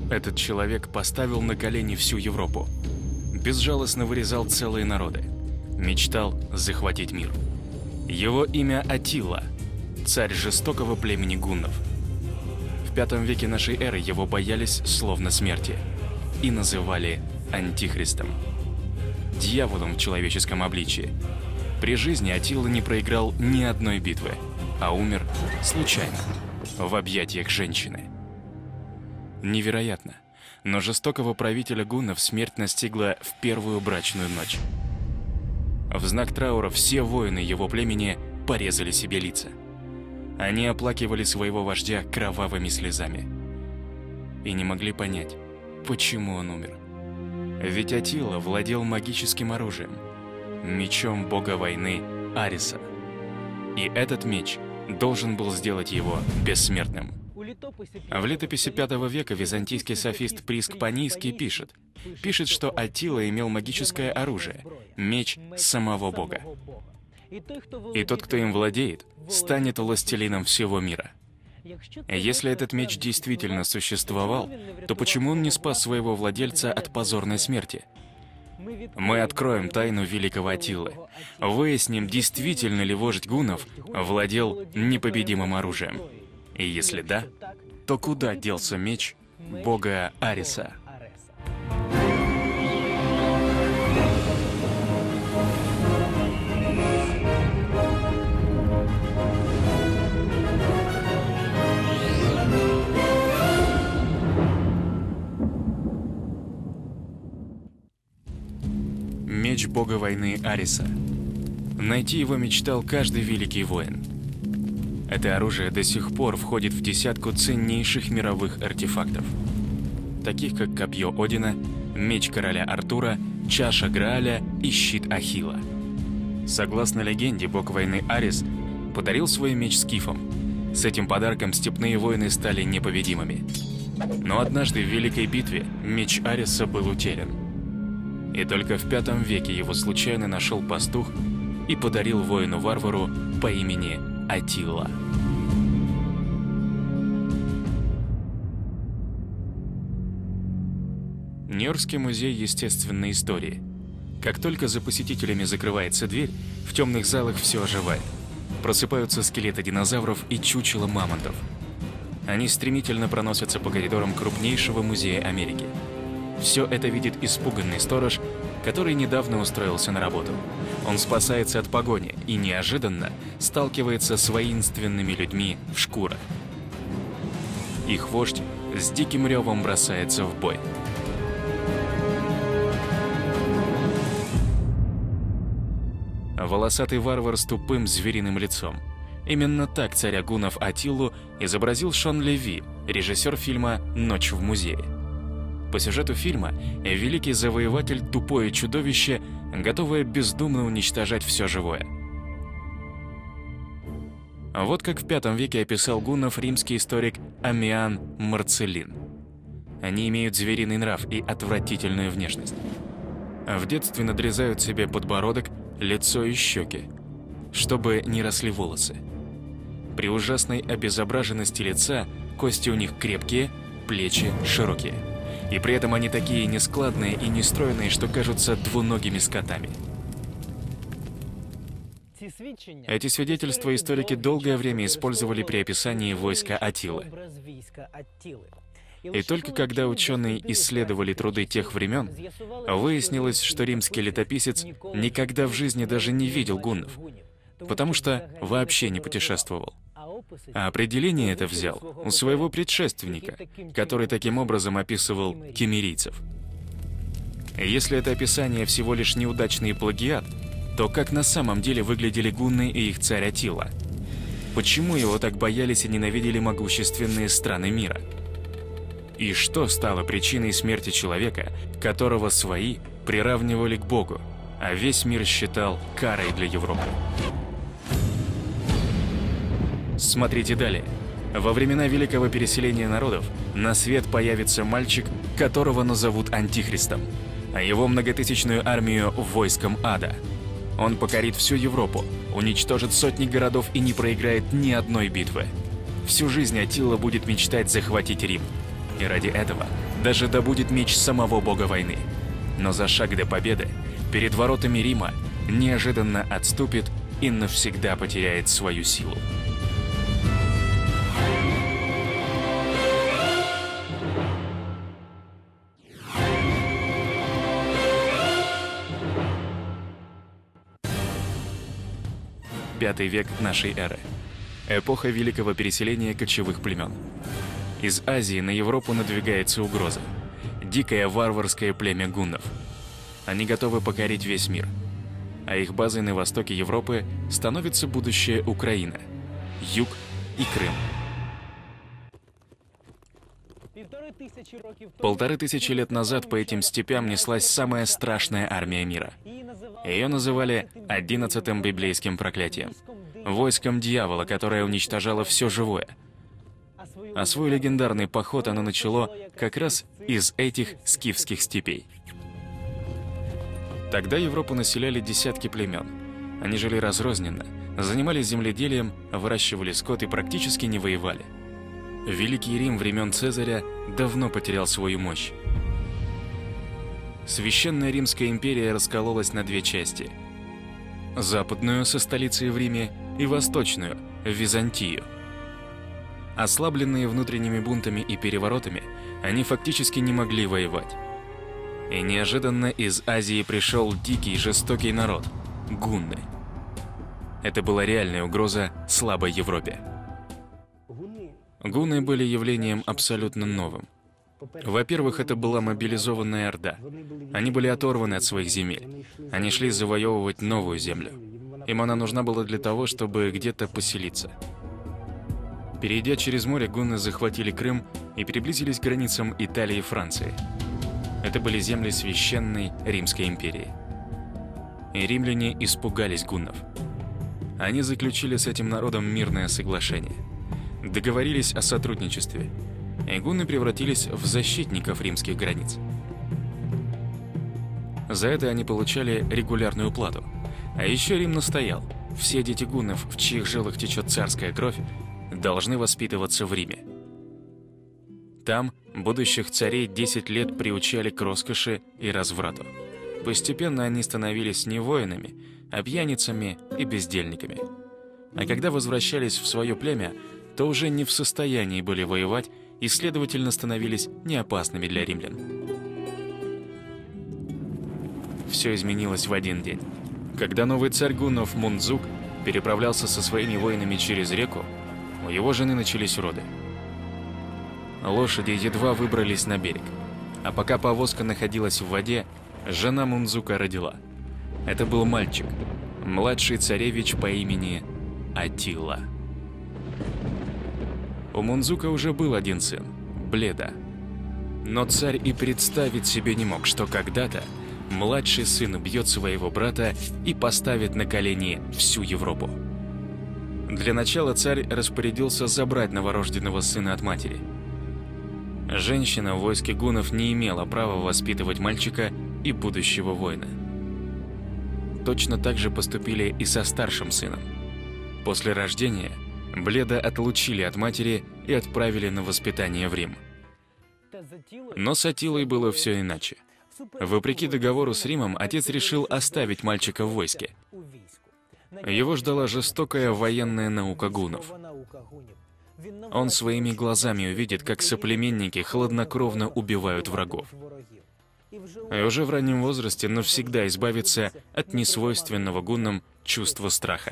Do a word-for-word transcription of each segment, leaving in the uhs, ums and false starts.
Этот человек поставил на колени всю Европу. Безжалостно вырезал целые народы. Мечтал захватить мир. Его имя Аттила, царь жестокого племени гуннов. В пятом веке нашей эры его боялись словно смерти и называли Антихристом, дьяволом в человеческом обличии. При жизни Аттила не проиграл ни одной битвы, а умер случайно, в объятиях женщины. Невероятно, но жестокого правителя гуннов смерть настигла в первую брачную ночь. В знак траура все воины его племени порезали себе лица. Они оплакивали своего вождя кровавыми слезами и не могли понять, почему он умер. Ведь Аттила владел магическим оружием, мечом бога войны Ариса. И этот меч должен был сделать его бессмертным. В летописи пятого века византийский софист Приск Панийский пишет, пишет, что Аттила имел магическое оружие, меч самого бога. И тот, кто им владеет, станет властелином всего мира. Если этот меч действительно существовал, то почему он не спас своего владельца от позорной смерти? Мы откроем тайну великого Аттилы, выясним, действительно ли вождь гуннов владел непобедимым оружием. И если да, то куда делся меч бога Ариса? Меч бога войны Ариса. Найти его мечтал каждый великий воин. Это оружие до сих пор входит в десятку ценнейших мировых артефактов, таких как копье Одина, меч короля Артура, чаша Грааля и щит Ахилла. Согласно легенде, бог войны Арис подарил свой меч скифам. С этим подарком степные воины стали непобедимыми. Но однажды в великой битве меч Ариса был утерян. И только в пятом веке его случайно нашел пастух и подарил воину-варвару по имени Аттила. Нью-Йоркский музей естественной истории. Как только за посетителями закрывается дверь, в темных залах все оживает. Просыпаются скелеты динозавров и чучела мамонтов. Они стремительно проносятся по коридорам крупнейшего музея Америки. Все это видит испуганный сторож, который недавно устроился на работу. Он спасается от погони и неожиданно сталкивается с воинственными людьми в шкурах. Их вождь с диким ревом бросается в бой. Волосатый варвар с тупым звериным лицом. Именно так царя гуннов Аттилу изобразил Шон Леви, режиссер фильма «Ночь в музее». По сюжету фильма великий завоеватель – тупое чудовище, готовое бездумно уничтожать все живое. Вот как в пятом веке описал гуннов римский историк Аммиан Марцеллин. Они имеют звериный нрав и отвратительную внешность. В детстве надрезают себе подбородок, лицо и щеки, чтобы не росли волосы. При ужасной обезображенности лица кости у них крепкие, плечи широкие. И при этом они такие нескладные и нестройные, что кажутся двуногими скотами. Эти свидетельства историки долгое время использовали при описании войска Аттилы. И только когда ученые исследовали труды тех времен, выяснилось, что римский летописец никогда в жизни даже не видел гуннов, потому что вообще не путешествовал. А определение это взял у своего предшественника, который таким образом описывал киммерийцев. Если это описание всего лишь неудачный плагиат, то как на самом деле выглядели гунны и их царь Аттила? Почему его так боялись и ненавидели могущественные страны мира? И что стало причиной смерти человека, которого свои приравнивали к Богу, а весь мир считал карой для Европы? Смотрите далее. Во времена великого переселения народов на свет появится мальчик, которого назовут Антихристом, а его многотысячную армию войском ада. Он покорит всю Европу, уничтожит сотни городов и не проиграет ни одной битвы. Всю жизнь Аттила будет мечтать захватить Рим. и ради этого даже добудет меч самого бога войны. Но за шаг до победы перед воротами Рима неожиданно отступит и навсегда потеряет свою силу. Пятый век нашей эры. Эпоха великого переселения кочевых племен. Из Азии на Европу надвигается угроза. Дикое варварское племя гуннов. Они готовы покорить весь мир. А их базой на востоке Европы становится будущая Украина, Юг и Крым. Полторы тысячи лет назад по этим степям неслась самая страшная армия мира. Ее называли одиннадцатым библейским проклятием, войском дьявола, которое уничтожало все живое. А свой легендарный поход оно начало как раз из этих скифских степей. Тогда Европу населяли десятки племен. Они жили разрозненно, занимались земледелием, выращивали скот и практически не воевали. Великий Рим времен Цезаря давно потерял свою мощь. Священная Римская империя раскололась на две части. Западную, со столицей в Риме, и восточную, в Византию. Ослабленные внутренними бунтами и переворотами, они фактически не могли воевать. И неожиданно из Азии пришел дикий, жестокий народ – гунны. Это была реальная угроза слабой Европе. Гунны были явлением абсолютно новым. Во-первых, это была мобилизованная орда. Они были оторваны от своих земель. Они шли завоевывать новую землю. Им она нужна была для того, чтобы где-то поселиться. Перейдя через море, гунны захватили Крым и приблизились к границам Италии и Франции. Это были земли священной Римской империи. И римляне испугались гуннов. Они заключили с этим народом мирное соглашение. Договорились о сотрудничестве. И гунны превратились в защитников римских границ. За это они получали регулярную плату. А еще Рим настоял: все дети гуннов, в чьих жилах течет царская кровь, должны воспитываться в Риме. Там будущих царей десять лет приучали к роскоши и разврату. Постепенно они становились не воинами, а пьяницами и бездельниками. А когда возвращались в свое племя, то уже не в состоянии были воевать и, следовательно, становились неопасными для римлян. Все изменилось в один день. Когда новый царь гуннов Мундзук переправлялся со своими воинами через реку, у его жены начались роды. Лошади едва выбрались на берег, а пока повозка находилась в воде, жена Мундзука родила. Это был мальчик, младший царевич по имени Аттила. У Мундзука уже был один сын – Бледа. Но царь и представить себе не мог, что когда-то младший сын убьет своего брата и поставит на колени всю Европу. Для начала царь распорядился забрать новорожденного сына от матери. Женщина в войске гуннов не имела права воспитывать мальчика и будущего воина. Точно так же поступили и со старшим сыном. После рождения Бледа отлучили от матери и отправили на воспитание в Рим. Но с Аттилой было все иначе. Вопреки договору с Римом, отец решил оставить мальчика в войске. Его ждала жестокая военная наука гуннов. Он своими глазами увидит, как соплеменники хладнокровно убивают врагов. И уже в раннем возрасте навсегда избавиться от несвойственного гуннам чувства страха.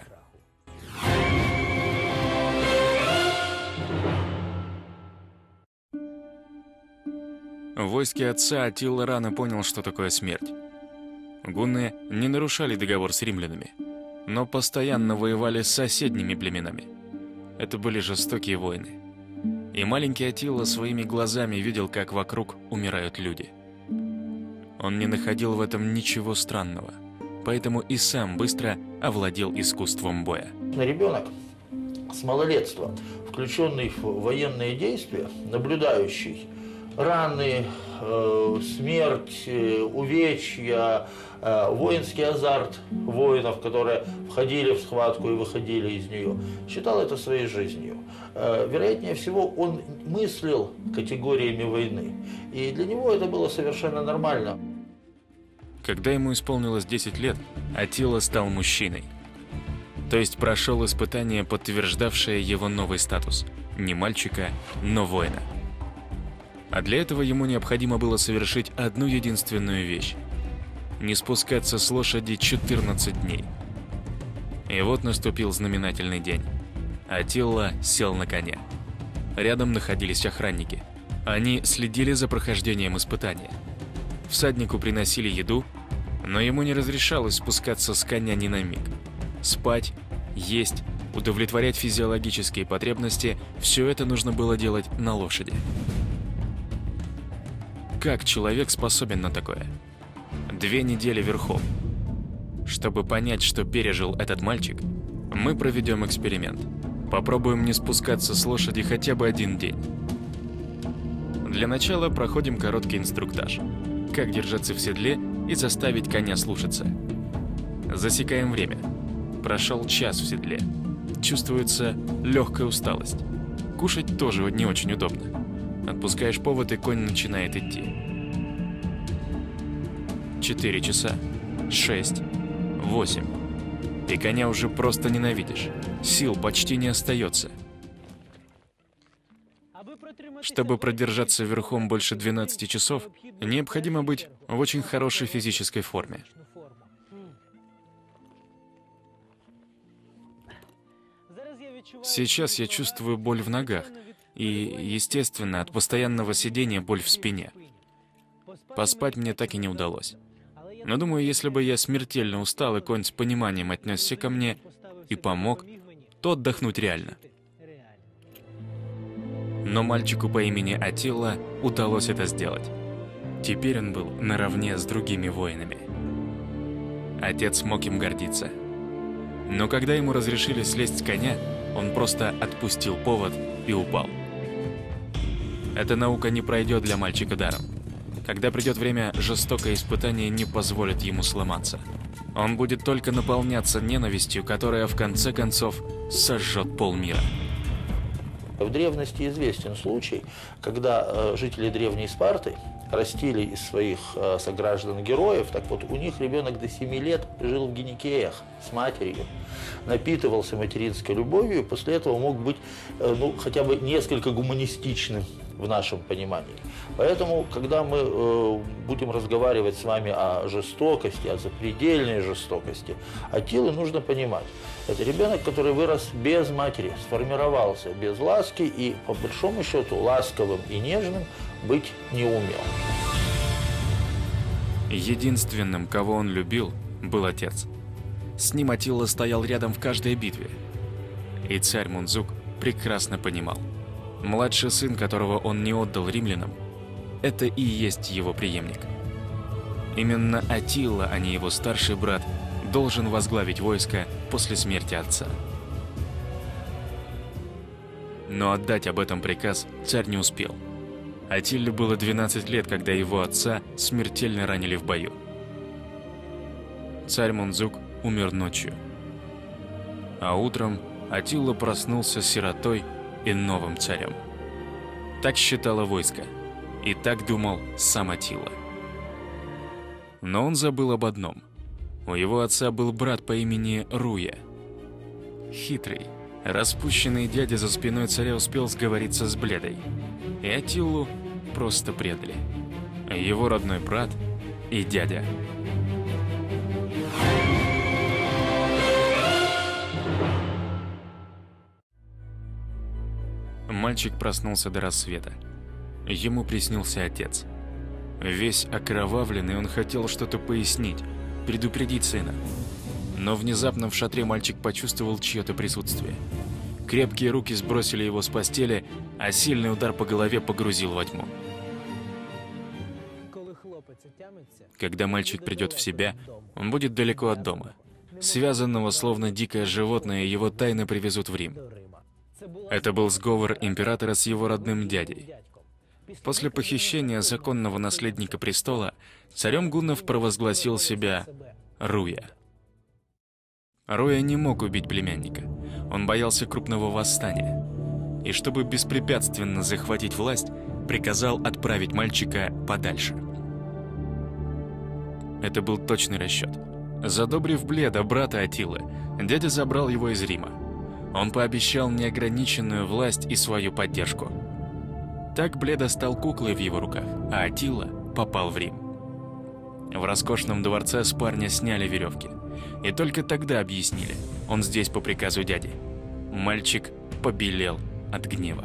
В войске отца Аттила рано понял, что такое смерть. Гунны не нарушали договор с римлянами, но постоянно воевали с соседними племенами. Это были жестокие войны. И маленький Аттила своими глазами видел, как вокруг умирают люди. Он не находил в этом ничего странного, поэтому и сам быстро овладел искусством боя. Ребенок с малолетства, включенный в военные действия, наблюдающий раны, э, смерть, э, увечья, э, воинский азарт воинов, которые входили в схватку и выходили из нее, считал это своей жизнью. Э, вероятнее всего, он мыслил категориями войны, и для него это было совершенно нормально. Когда ему исполнилось десять лет, Аттила стал мужчиной. То есть прошел испытание, подтверждавшее его новый статус. Не мальчика, но воина. А для этого ему необходимо было совершить одну единственную вещь. Не спускаться с лошади четырнадцать дней. И вот наступил знаменательный день. Аттила сел на коня. Рядом находились охранники. Они следили за прохождением испытания. Всаднику приносили еду, но ему не разрешалось спускаться с коня ни на миг. Спать, есть, удовлетворять физиологические потребности – все это нужно было делать на лошади. Как человек способен на такое? Две недели верхом. Чтобы понять, что пережил этот мальчик, мы проведем эксперимент. Попробуем не спускаться с лошади хотя бы один день. Для начала проходим короткий инструктаж. Как держаться в седле и заставить коня слушаться. Засекаем время. Прошел час в седле. Чувствуется легкая усталость. Кушать тоже не очень удобно. Отпускаешь повод, и конь начинает идти. Четыре часа. Шесть. Восемь. И коня уже просто ненавидишь. Сил почти не остается. Чтобы продержаться верхом больше двенадцати часов, необходимо быть в очень хорошей физической форме. Сейчас я чувствую боль в ногах и, естественно, от постоянного сидения боль в спине. Поспать мне так и не удалось. Но думаю, если бы я смертельно устал и конь с пониманием отнесся ко мне и помог, то отдохнуть реально. Но мальчику по имени Аттила удалось это сделать. Теперь он был наравне с другими воинами. Отец мог им гордиться. Но когда ему разрешили слезть с коня, он просто отпустил повод и упал. Эта наука не пройдет для мальчика даром. Когда придет время, жестокое испытание не позволит ему сломаться. Он будет только наполняться ненавистью, которая в конце концов сожжет полмира. В древности известен случай, когда э, жители древней Спарты растили из своих э, сограждан героев. Так вот, у них ребенок до семи лет жил в гиникеях с матерью, напитывался материнской любовью, и после этого мог быть э, ну, хотя бы несколько гуманистичным в нашем понимании. Поэтому, когда мы э, будем разговаривать с вами о жестокости, о запредельной жестокости, Аттилы нужно понимать. Это ребенок, который вырос без матери, сформировался без ласки и, по большому счету, ласковым и нежным быть не умел. Единственным, кого он любил, был отец. С ним Аттила стоял рядом в каждой битве. И царь Мундзук прекрасно понимал. Младший сын, которого он не отдал римлянам, это и есть его преемник. Именно Аттила, а не его старший брат, должен возглавить войско после смерти отца. Но отдать об этом приказ царь не успел. Аттиле было двенадцать лет, когда его отца смертельно ранили в бою. Царь Мундзук умер ночью. А утром Аттила проснулся сиротой и новым царем. Так считало войско. И так думал сам Аттила. Но он забыл об одном. У его отца был брат по имени Руя. Хитрый, распущенный дядя за спиной царя успел сговориться с Бледой. И Аттилу просто предали. Его родной брат и дядя. Мальчик проснулся до рассвета. Ему приснился отец. Весь окровавленный, он хотел что-то пояснить, предупредить сына. Но внезапно в шатре мальчик почувствовал чье-то присутствие. Крепкие руки сбросили его с постели, а сильный удар по голове погрузил во тьму. Когда мальчик придет в себя, он будет далеко от дома. Связанного, словно дикое животное, его тайно привезут в Рим. Это был сговор императора с его родным дядей. После похищения законного наследника престола царем гуннов провозгласил себя Руя. Руя не мог убить племянника. Он боялся крупного восстания. И чтобы беспрепятственно захватить власть, приказал отправить мальчика подальше. Это был точный расчет. Задобрив Бледа, брата Аттилы, дядя забрал его из Рима. Он пообещал неограниченную власть и свою поддержку. Так Бледа стал куклой в его руках, а Аттила попал в Рим. В роскошном дворце с парня сняли веревки. И только тогда объяснили, он здесь по приказу дяди. Мальчик побелел от гнева.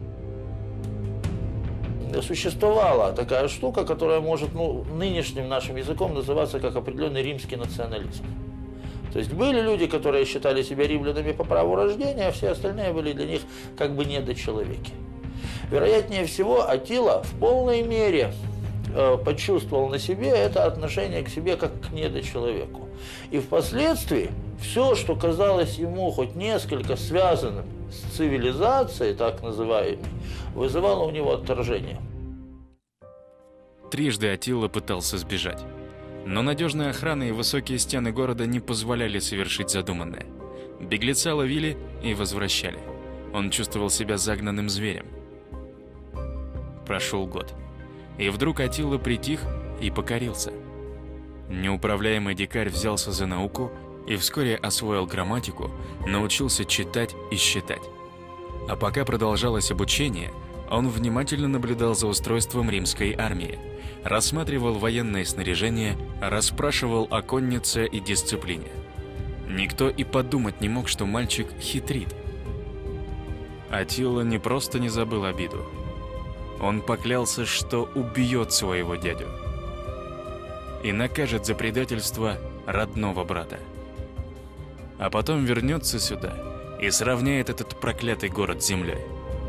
Существовала такая штука, которая может, ну, нынешним нашим языком называться как определенный римский национализм. То есть были люди, которые считали себя римлянами по праву рождения, а все остальные были для них как бы недочеловеки. Вероятнее всего, Аттила в полной мере э, почувствовал на себе это отношение к себе как к недочеловеку. И впоследствии все, что казалось ему хоть несколько связанным с цивилизацией, так называемой, вызывало у него отторжение. Трижды Аттила пытался сбежать. Но надежная охрана и высокие стены города не позволяли совершить задуманное. Беглеца ловили и возвращали. Он чувствовал себя загнанным зверем. Прошел год. И вдруг Аттила притих и покорился. Неуправляемый дикарь взялся за науку и вскоре освоил грамматику, научился читать и считать. А пока продолжалось обучение, он внимательно наблюдал за устройством римской армии, рассматривал военное снаряжение, расспрашивал о коннице и дисциплине. Никто и подумать не мог, что мальчик хитрит. Аттила не просто не забыл обиду. Он поклялся, что убьет своего дядю и накажет за предательство родного брата. А потом вернется сюда и сравняет этот проклятый город с землей.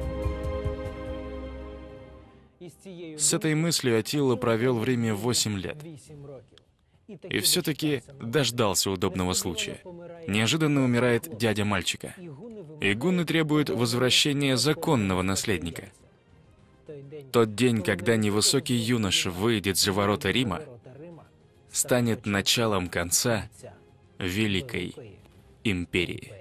С этой мыслью Аттила провел в Риме восемь лет. И все-таки дождался удобного случая. Неожиданно умирает дядя мальчика. И гунны требуют возвращения законного наследника. Тот день, когда невысокий юноша выйдет за ворота Рима, станет началом конца Великой империи.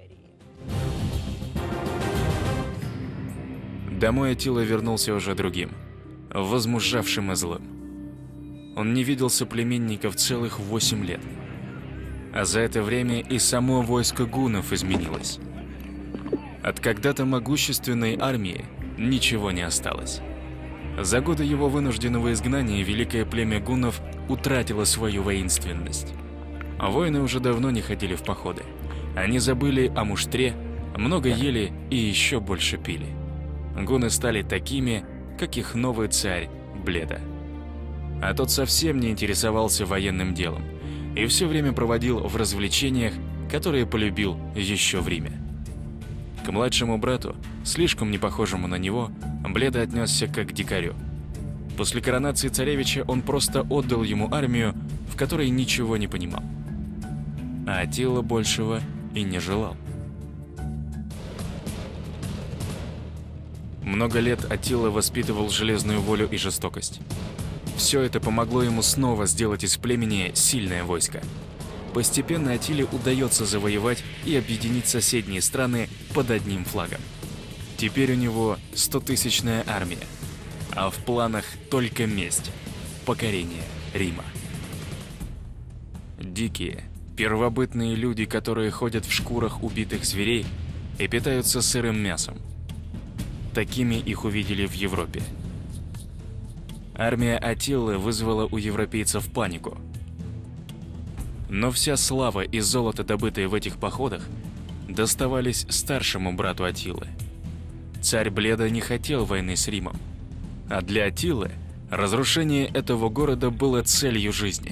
Домой Аттила вернулся уже другим, возмужавшим и злым. Он не видел соплеменников целых восемь лет. А за это время и само войско гуннов изменилось. От когда-то могущественной армии ничего не осталось. За годы его вынужденного изгнания великое племя гуннов утратило свою воинственность. А воины уже давно не ходили в походы. Они забыли о муштре, много ели и еще больше пили. Гунны стали такими, как их новый царь Бледа. А тот совсем не интересовался военным делом и все время проводил в развлечениях, которые полюбил еще в Риме. К младшему брату, слишком не похожему на него, Бледа отнесся как к дикарю. После коронации царевича он просто отдал ему армию, в которой ничего не понимал. А Аттила большего и не желал. Много лет Аттила воспитывал железную волю и жестокость. Все это помогло ему снова сделать из племени сильное войско. Постепенно Аттиле удается завоевать и объединить соседние страны под одним флагом. Теперь у него стотысячная армия, а в планах только месть, покорение Рима. Дикие, первобытные люди, которые ходят в шкурах убитых зверей и питаются сырым мясом. Такими их увидели в Европе. Армия Аттилы вызвала у европейцев панику. Но вся слава и золото, добытые в этих походах, доставались старшему брату Аттилы. Царь Бледа не хотел войны с Римом, а для Аттилы разрушение этого города было целью жизни.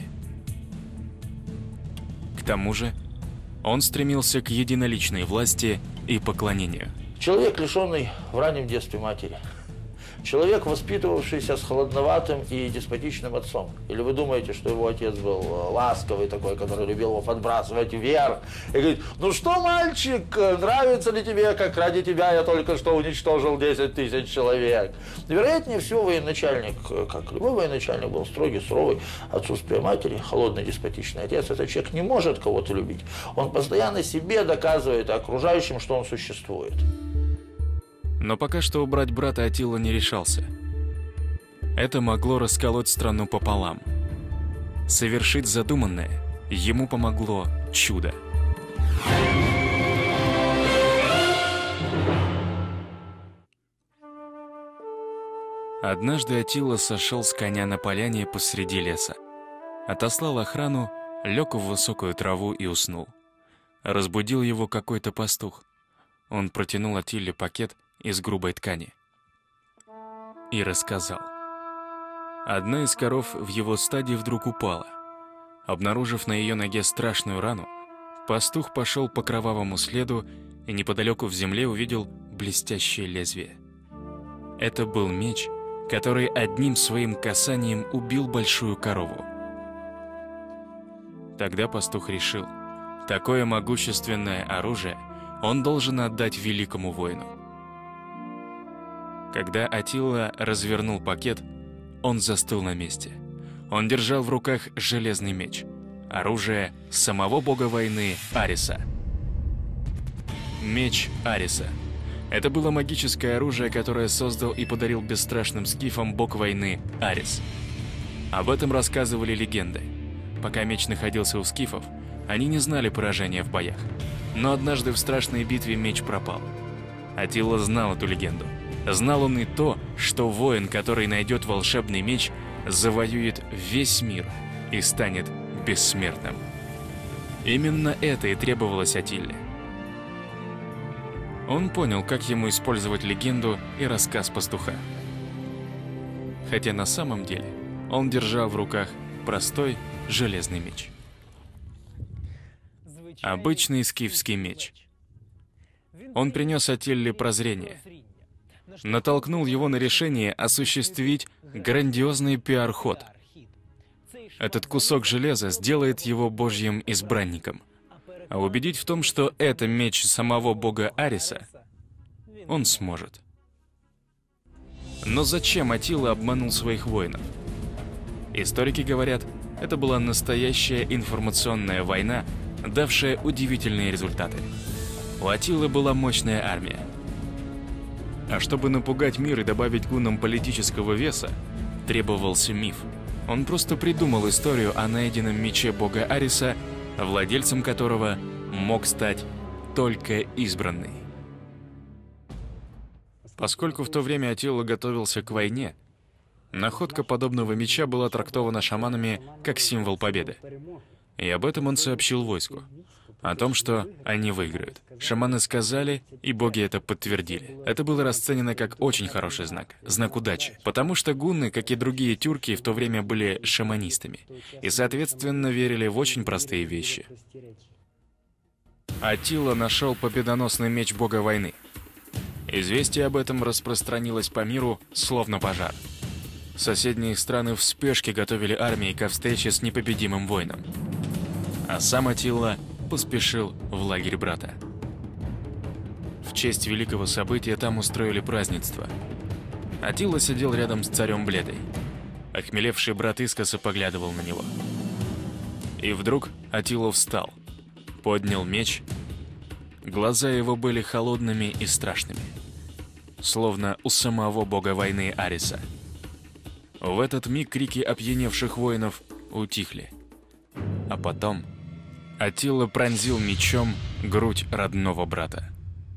К тому же он стремился к единоличной власти и поклонению. Человек, лишенный в раннем детстве матери. Человек, воспитывавшийся с холодноватым и деспотичным отцом. Или вы думаете, что его отец был ласковый такой, который любил его подбрасывать вверх и говорит: ну что, мальчик, нравится ли тебе, как ради тебя я только что уничтожил десять тысяч человек? Вероятнее всего, военачальник, как любой военачальник, был строгий, суровый, отсутствие матери, холодный, деспотичный отец. Этот человек не может кого-то любить. Он постоянно себе доказывает и окружающим, что он существует. Но пока что убрать брата Аттила не решался. Это могло расколоть страну пополам. Совершить задуманное ему помогло чудо. Однажды Аттила сошел с коня на поляне посреди леса. Отослал охрану, лег в высокую траву и уснул. Разбудил его какой-то пастух. Он протянул Аттиле пакет из грубой ткани и рассказал. Одна из коров в его стаде вдруг упала. Обнаружив на ее ноге страшную рану, пастух пошел по кровавому следу и неподалеку в земле увидел блестящее лезвие. Это был меч, который одним своим касанием убил большую корову. Тогда пастух решил, такое могущественное оружие он должен отдать великому воину. Когда Аттила развернул пакет, он застыл на месте. Он держал в руках железный меч, оружие самого бога войны Ариса. Меч Ариса. Это было магическое оружие, которое создал и подарил бесстрашным скифам бог войны Арис. Об этом рассказывали легенды. Пока меч находился у скифов, они не знали поражения в боях. Но однажды в страшной битве меч пропал. Аттила знал эту легенду. Знал он и то, что воин, который найдет волшебный меч, завоюет весь мир и станет бессмертным. Именно это и требовалось Аттиле. Он понял, как ему использовать легенду и рассказ пастуха. Хотя на самом деле он держал в руках простой железный меч. Обычный скифский меч. Он принес Аттиле прозрение. Натолкнул его на решение осуществить грандиозный пиар-ход. Этот кусок железа сделает его божьим избранником. А убедить в том, что это меч самого бога Ариса, он сможет. Но зачем Аттила обманул своих воинов? Историки говорят, это была настоящая информационная война, давшая удивительные результаты. У Аттилы была мощная армия. А чтобы напугать мир и добавить гуннам политического веса, требовался миф. Он просто придумал историю о найденном мече бога Ариса, владельцем которого мог стать только избранный. Поскольку в то время Аттила готовился к войне, находка подобного меча была трактована шаманами как символ победы. И об этом он сообщил войску. О том, что они выиграют. Шаманы сказали, и боги это подтвердили. Это было расценено как очень хороший знак, знак удачи. Потому что гунны, как и другие тюрки, в то время были шаманистами. И, соответственно, верили в очень простые вещи. Аттила нашел победоносный меч бога войны. Известие об этом распространилось по миру, словно пожар. Соседние страны в спешке готовили армии ко встрече с непобедимым воином. А сам Аттила поспешил в лагерь брата. В честь великого события там устроили празднество. Аттила сидел рядом с царем Бледой. Охмелевший брат искоса поглядывал на него. И вдруг Аттила встал, поднял меч. Глаза его были холодными и страшными, словно у самого бога войны Ариса. В этот миг крики опьяневших воинов утихли. А потом Аттила пронзил мечом грудь родного брата.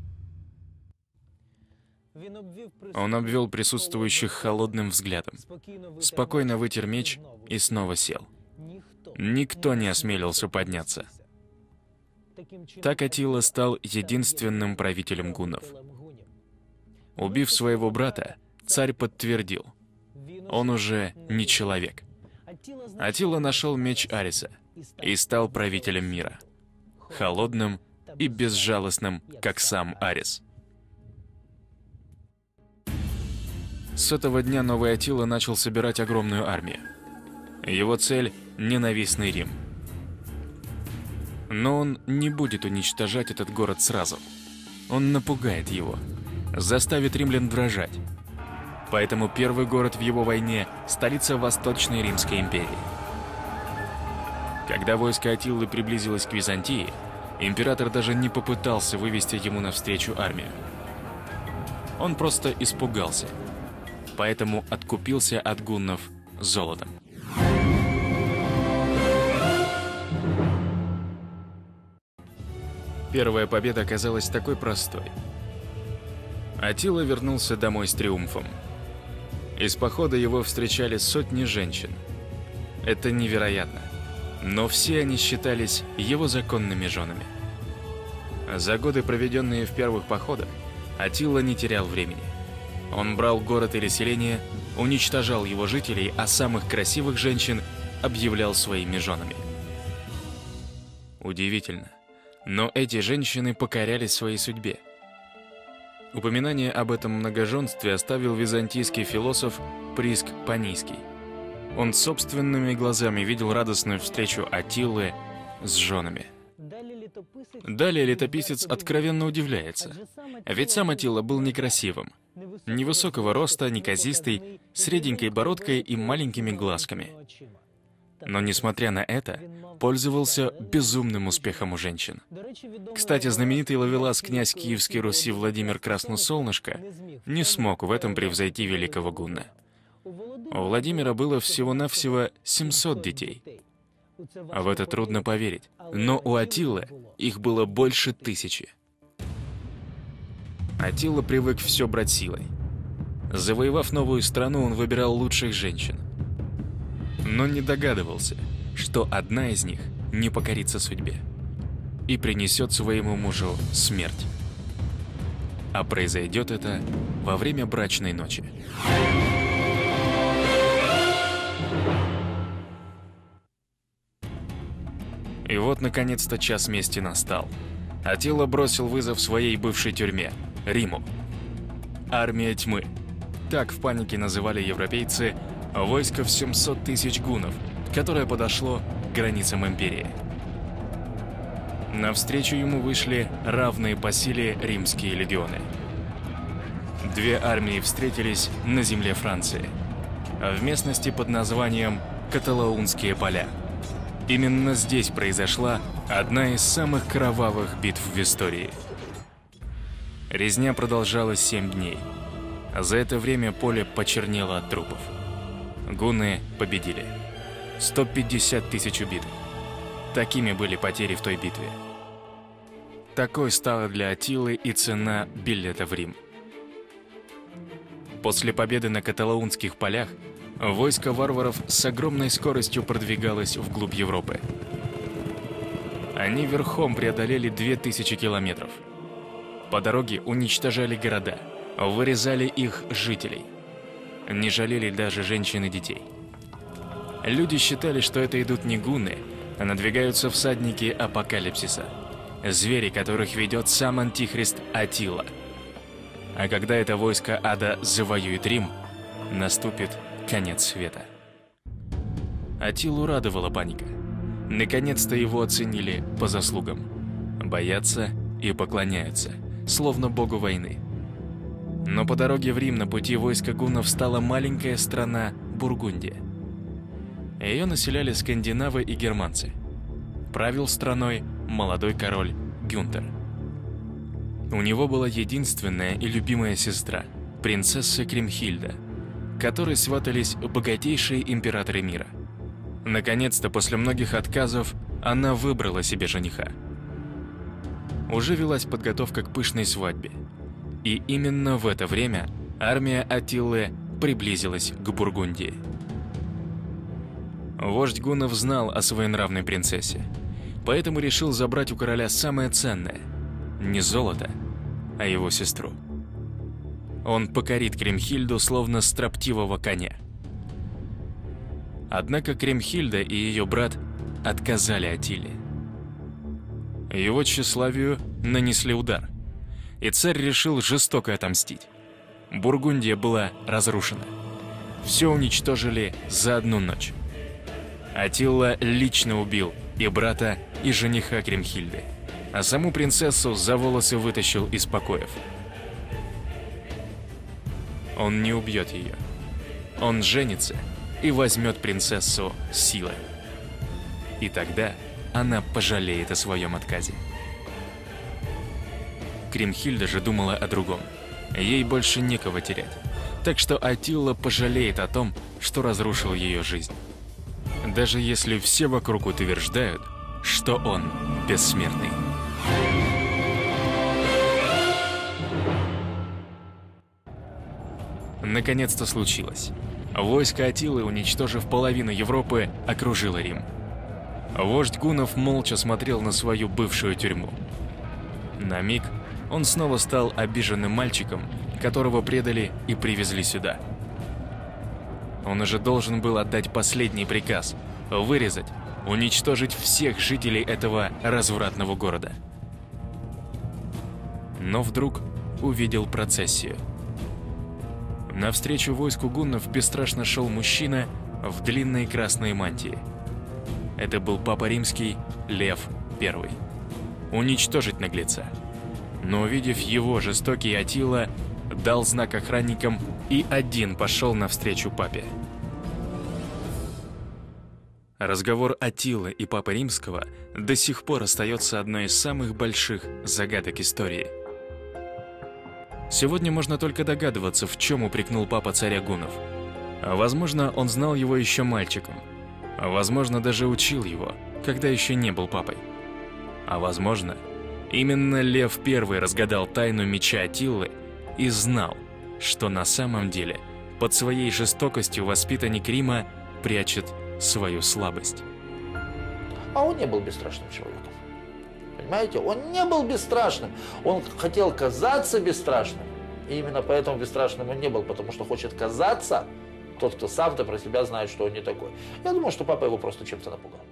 Он обвел присутствующих холодным взглядом, спокойно вытер меч и снова сел. Никто не осмелился подняться. Так Аттила стал единственным правителем гуннов. Убив своего брата, царь подтвердил: он уже не человек. Аттила нашел меч Ариса и стал правителем мира, холодным и безжалостным, как сам Арис. С этого дня новый Аттила начал собирать огромную армию. Его цель – ненавистный Рим. Но он не будет уничтожать этот город сразу. Он напугает его, заставит римлян дрожать. Поэтому первый город в его войне – столица Восточной Римской империи. Когда войско Аттилы приблизилось к Византии, император даже не попытался вывести ему навстречу армию. Он просто испугался, поэтому откупился от гуннов золотом. Первая победа оказалась такой простой. Аттила вернулся домой с триумфом. Из похода его встречали сотни женщин. Это невероятно, но все они считались его законными женами. За годы, проведенные в первых походах, Аттила не терял времени. Он брал город или селение, уничтожал его жителей, а самых красивых женщин объявлял своими женами. Удивительно, но эти женщины покорялись своей судьбе. Упоминание об этом многоженстве оставил византийский философ Приск Панийский. Он собственными глазами видел радостную встречу Аттилы с женами. Далее летописец откровенно удивляется, ведь сам Аттила был некрасивым, невысокого роста, неказистый, с реденькой бородкой и маленькими глазками. Но, несмотря на это, пользовался безумным успехом у женщин. Кстати, знаменитый ловелас князь Киевской Руси Владимир Красносолнышко не смог в этом превзойти великого гунна. У Владимира было всего-навсего семьсот детей. А в это трудно поверить. Но у Аттилы их было больше тысячи. Аттила привык все брать силой. Завоевав новую страну, он выбирал лучших женщин. Но не догадывался, что одна из них не покорится судьбе и принесет своему мужу смерть. А произойдет это во время брачной ночи. И вот, наконец-то, час мести настал. Аттила бросил вызов своей бывшей тюрьме – Риму. Армия тьмы. Так в панике называли европейцы войско в семьсот тысяч гуннов, которое подошло к границам империи. Навстречу ему вышли равные по силе римские легионы. Две армии встретились на земле Франции, в местности под названием Каталаунские поля. Именно здесь произошла одна из самых кровавых битв в истории. Резня продолжалась семь дней. За это время поле почернело от трупов. Гунны победили. сто пятьдесят тысяч убитых. Такими были потери в той битве. Такой стала для Аттилы и цена билета в Рим. После победы на Каталаунских полях войско варваров с огромной скоростью продвигалось вглубь Европы. Они верхом преодолели две тысячи километров. По дороге уничтожали города, вырезали их жителей. Не жалели даже женщин и детей. Люди считали, что это идут не гунны, а надвигаются всадники апокалипсиса. Звери, которых ведет сам антихрист Аттила. А когда это войско ада завоюет Рим, наступит конец света. Аттилу радовала паника. Наконец-то его оценили по заслугам. Боятся и поклоняются, словно богу войны. Но по дороге в Рим на пути войска гуннов стала маленькая страна Бургундия. Ее населяли скандинавы и германцы. Правил страной молодой король Гюнтер. У него была единственная и любимая сестра, принцесса Кримхильда, которой сватались богатейшие императоры мира. Наконец-то, после многих отказов, она выбрала себе жениха. Уже велась подготовка к пышной свадьбе. И именно в это время армия Аттилы приблизилась к Бургундии. Вождь гуннов знал о своенравной принцессе, поэтому решил забрать у короля самое ценное – не золото, а его сестру. Он покорит Кримхильду словно строптивого коня. Однако Кримхильда и ее брат отказали Аттиле. Его тщеславию нанесли удар, и царь решил жестоко отомстить. Бургундия была разрушена. Все уничтожили за одну ночь. Аттила лично убил и брата, и жениха Кримхильды, а саму принцессу за волосы вытащил из покоев. Он не убьет ее. Он женится и возьмет принцессу силой. И тогда она пожалеет о своем отказе. Кримхильда же думала о другом. Ей больше некого терять. Так что Аттила пожалеет о том, что разрушил ее жизнь. Даже если все вокруг утверждают, что он бессмертный. Наконец-то случилось. Войско Аттилы, уничтожив половину Европы, окружило Рим. Вождь гуннов молча смотрел на свою бывшую тюрьму. На миг он снова стал обиженным мальчиком, которого предали и привезли сюда. Он уже должен был отдать последний приказ – вырезать, уничтожить всех жителей этого развратного города. Но вдруг увидел процессию. Навстречу войску гуннов бесстрашно шел мужчина в длинной красной мантии. Это был Папа Римский Лев Первый. Уничтожить наглеца. Но увидев его, жестокий Аттила дал знак охранникам и один пошел навстречу папе. Разговор Аттилы и Папы Римского до сих пор остается одной из самых больших загадок истории. Сегодня можно только догадываться, в чем упрекнул папа царя гуннов. Возможно, он знал его еще мальчиком. Возможно, даже учил его, когда еще не был папой. А возможно, именно Лев Первый разгадал тайну меча Аттилы и знал, что на самом деле под своей жестокостью воспитанник Рима прячет свою слабость. А он не был бесстрашным человеком. Понимаете, он не был бесстрашным. Он хотел казаться бесстрашным. И именно поэтому бесстрашным он не был, потому что хочет казаться тот, кто сам-то про себя знает, что он не такой. Я думаю, что папа его просто чем-то напугал.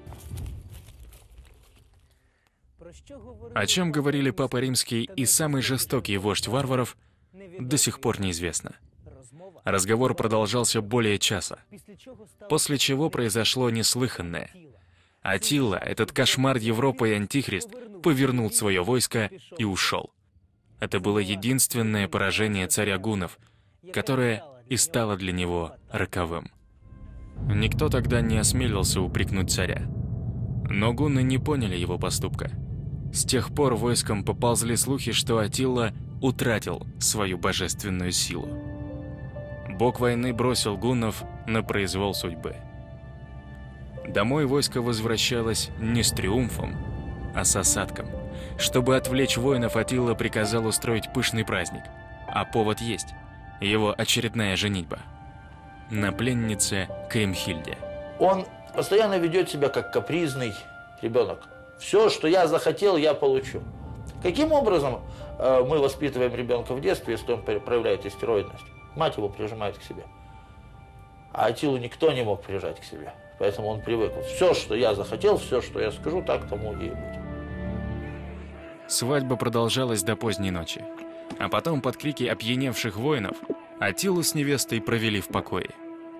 О чем говорили Папа Римский и самый жестокий вождь варваров, до сих пор неизвестно. Разговор продолжался более часа, после чего произошло неслыханное. Аттила, этот кошмар Европы и Антихрист, повернул свое войско и ушел. Это было единственное поражение царя гуннов, которое и стало для него роковым. Никто тогда не осмелился упрекнуть царя. Но гунны не поняли его поступка. С тех пор войском поползли слухи, что Аттила утратил свою божественную силу. Бог войны бросил гуннов на произвол судьбы. Домой войско возвращалось не с триумфом, а с осадком. Чтобы отвлечь воинов, Аттила приказал устроить пышный праздник. А повод есть – его очередная женитьба на пленнице Кримхильде. Он постоянно ведет себя как капризный ребенок. Все, что я захотел, я получу. Каким образом э, мы воспитываем ребенка в детстве, если он проявляет истероидность? Мать его прижимает к себе. А Аттилу никто не мог прижать к себе. Поэтому он привык. Все, что я захотел, все, что я скажу, так тому и будет. Свадьба продолжалась до поздней ночи. А потом под крики опьяневших воинов Аттилу с невестой провели в покое.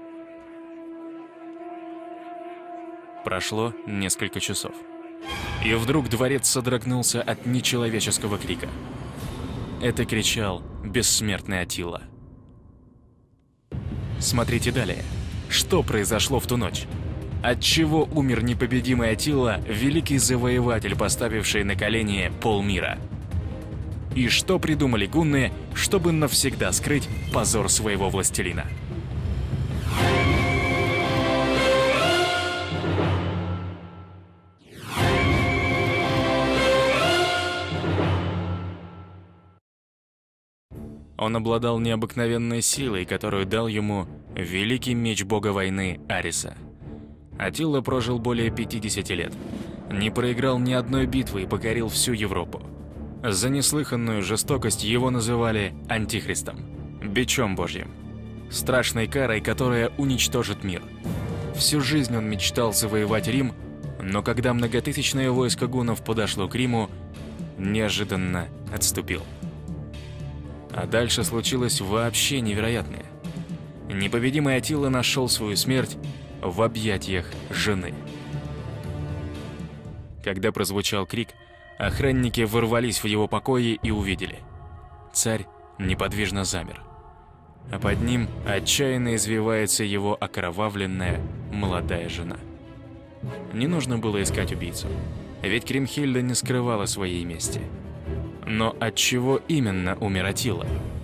Прошло несколько часов. И вдруг дворец содрогнулся от нечеловеческого крика. Это кричал бессмертный Аттила. Смотрите далее. Что произошло в ту ночь? Отчего умер непобедимый Аттила, великий завоеватель, поставивший на колени полмира? И что придумали гунны, чтобы навсегда скрыть позор своего властелина? Он обладал необыкновенной силой, которую дал ему великий меч бога войны Ариса. Аттила прожил более пятидесяти лет, не проиграл ни одной битвы и покорил всю Европу. За неслыханную жестокость его называли Антихристом, бичом Божьим, страшной карой, которая уничтожит мир. Всю жизнь он мечтал завоевать Рим, но когда многотысячное войско гуннов подошло к Риму, неожиданно отступил. А дальше случилось вообще невероятное. Непобедимый Аттила нашел свою смерть в объятиях жены. Когда прозвучал крик, охранники ворвались в его покои и увидели. Царь неподвижно замер, а под ним отчаянно извивается его окровавленная молодая жена. Не нужно было искать убийцу, ведь Кримхильда не скрывала своей мести. Но от чего именно умер Аттила?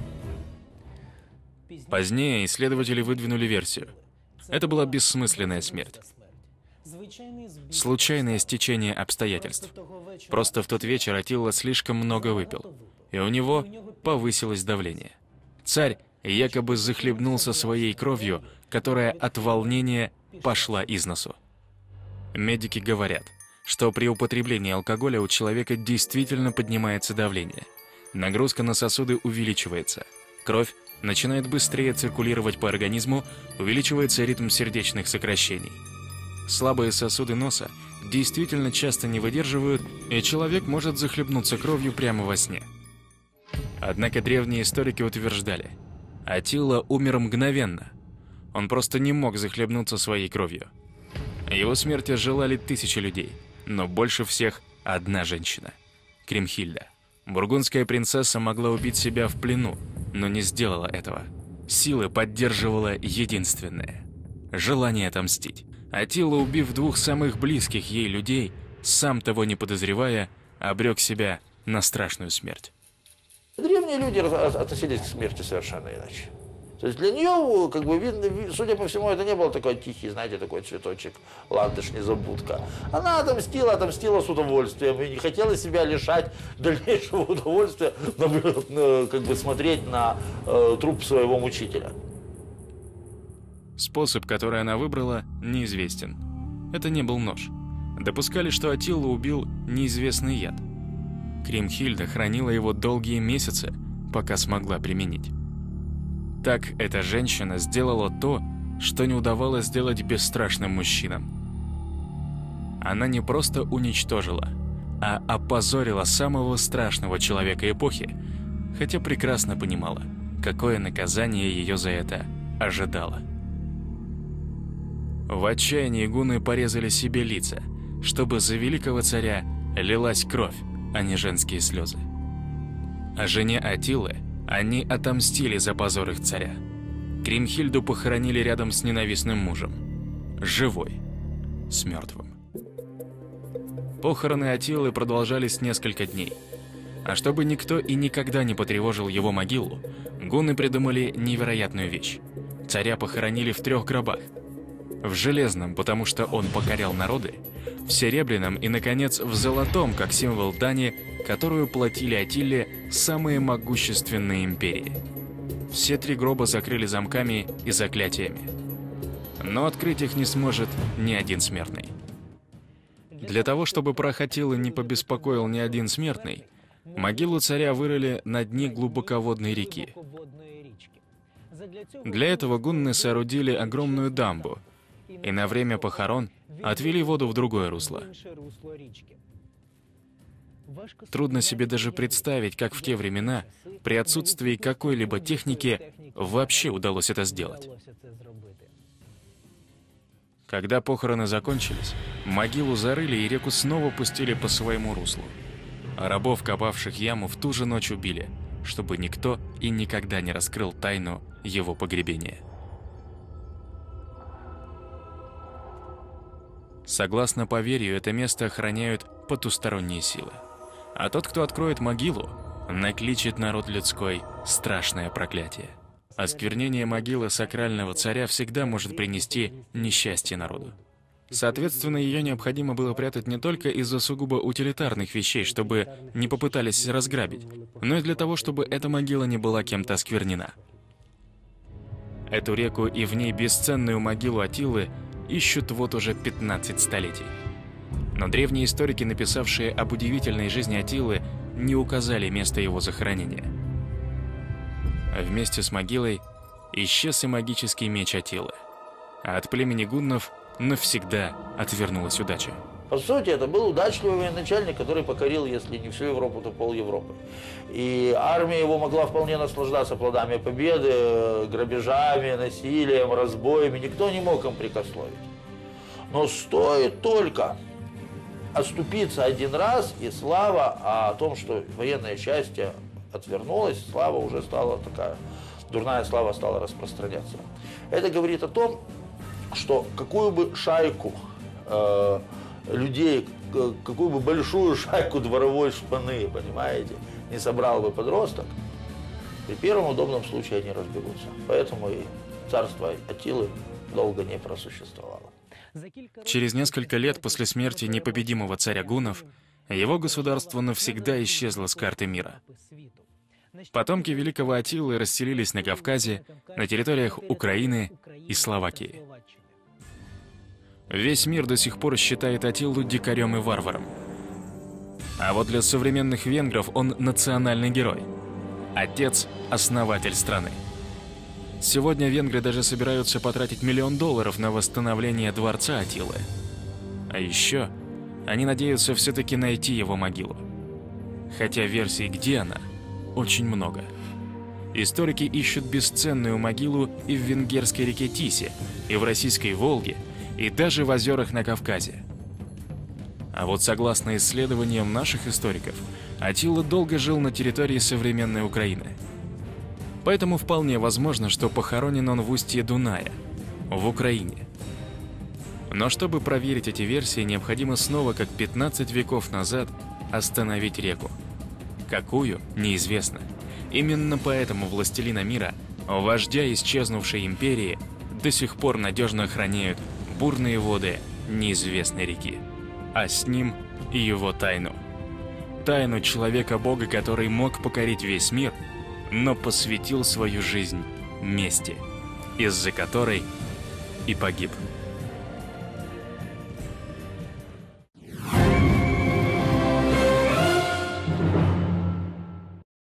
Позднее исследователи выдвинули версию. Это была бессмысленная смерть. Случайное стечение обстоятельств. Просто в тот вечер Аттила слишком много выпил, и у него повысилось давление. Царь якобы захлебнулся своей кровью, которая от волнения пошла из носу. Медики говорят, что при употреблении алкоголя у человека действительно поднимается давление. Нагрузка на сосуды увеличивается. Кровь начинает быстрее циркулировать по организму, увеличивается ритм сердечных сокращений. Слабые сосуды носа действительно часто не выдерживают, и человек может захлебнуться кровью прямо во сне. Однако древние историки утверждали, Аттила умер мгновенно. Он просто не мог захлебнуться своей кровью. Его смерти желали тысячи людей, но больше всех одна женщина – Кримхильда. Бургундская принцесса могла убить себя в плену, но не сделала этого. Силы поддерживала единственное – желание отомстить. Аттила, убив двух самых близких ей людей, сам того не подозревая, обрек себя на страшную смерть. Древние люди относились к смерти совершенно иначе. То есть для нее, как бы, видно, судя по всему, это не был такой тихий, знаете, такой цветочек, ландыш, незабудка. Она отомстила, отомстила с удовольствием и не хотела себя лишать дальнейшего удовольствия, как бы, смотреть на э, труп своего мучителя. Способ, который она выбрала, неизвестен. Это не был нож. Допускали, что Аттилу убил неизвестный яд. Кримхильда хранила его долгие месяцы, пока смогла применить. Так эта женщина сделала то, что не удавалось сделать бесстрашным мужчинам. Она не просто уничтожила, а опозорила самого страшного человека эпохи, хотя прекрасно понимала, какое наказание ее за это ожидало. В отчаянии гунны порезали себе лица, чтобы за великого царя лилась кровь, а не женские слезы. А жене Аттилы они отомстили за позор их царя. Кримхильду похоронили рядом с ненавистным мужем. Живой, с мертвым. Похороны Аттилы продолжались несколько дней. А чтобы никто и никогда не потревожил его могилу, гунны придумали невероятную вещь. Царя похоронили в трех гробах. В железном, потому что он покорял народы, в серебряном и, наконец, в золотом, как символ дани, которую платили Аттиле самые могущественные империи. Все три гроба закрыли замками и заклятиями. Но открыть их не сможет ни один смертный. Для того, чтобы прах Аттилы не побеспокоил ни один смертный, могилу царя вырыли на дне глубоководной реки. Для этого гунны соорудили огромную дамбу и на время похорон отвели воду в другое русло. Трудно себе даже представить, как в те времена, при отсутствии какой-либо техники, вообще удалось это сделать. Когда похороны закончились, могилу зарыли и реку снова пустили по своему руслу. А рабов, копавших яму, в ту же ночь убили, чтобы никто и никогда не раскрыл тайну его погребения. Согласно поверью, это место охраняют потусторонние силы. А тот, кто откроет могилу, накличет народ людской страшное проклятие. Осквернение могилы сакрального царя всегда может принести несчастье народу. Соответственно, ее необходимо было прятать не только из-за сугубо утилитарных вещей, чтобы не попытались разграбить, но и для того, чтобы эта могила не была кем-то осквернена. Эту реку и в ней бесценную могилу Аттилы ищут вот уже пятнадцать столетий. Но древние историки, написавшие об удивительной жизни Аттилы, не указали место его захоронения. А вместе с могилой исчез и магический меч Аттилы. А от племени гуннов навсегда отвернулась удача. По сути, это был удачливый военачальник, который покорил, если не всю Европу, то пол Европы. И армия его могла вполне наслаждаться плодами победы, грабежами, насилием, разбоями. Никто не мог им прикословить. Но стоит только отступиться один раз, и слава о том, что военное счастье отвернулось, слава уже стала такая, дурная слава стала распространяться. Это говорит о том, что какую бы шайку э, людей, какую бы большую шайку дворовой шпаны, понимаете, не собрал бы подросток, при первом удобном случае они разбегутся. Поэтому и царство Аттилы долго не просуществовало. Через несколько лет после смерти непобедимого царя гуннов его государство навсегда исчезло с карты мира. Потомки великого Аттилы расселились на Кавказе, на территориях Украины и Словакии. Весь мир до сих пор считает Аттилу дикарем и варваром. А вот для современных венгров он национальный герой. Отец – основатель страны. Сегодня венгры даже собираются потратить миллион долларов на восстановление дворца Аттилы. А еще они надеются все-таки найти его могилу. Хотя версий, где она, очень много. Историки ищут бесценную могилу и в венгерской реке Тисе, и в российской Волге, и даже в озерах на Кавказе. А вот согласно исследованиям наших историков, Аттила долго жил на территории современной Украины. Поэтому вполне возможно, что похоронен он в устье Дуная, в Украине. Но чтобы проверить эти версии, необходимо снова, как пятнадцать веков назад, остановить реку. Какую – неизвестно. Именно поэтому властелина мира, вождя исчезнувшей империи, до сих пор надежно охраняют бурные воды неизвестной реки. А с ним и его тайну. Тайну человека-бога, который мог покорить весь мир, но посвятил свою жизнь мести, из-за которой и погиб.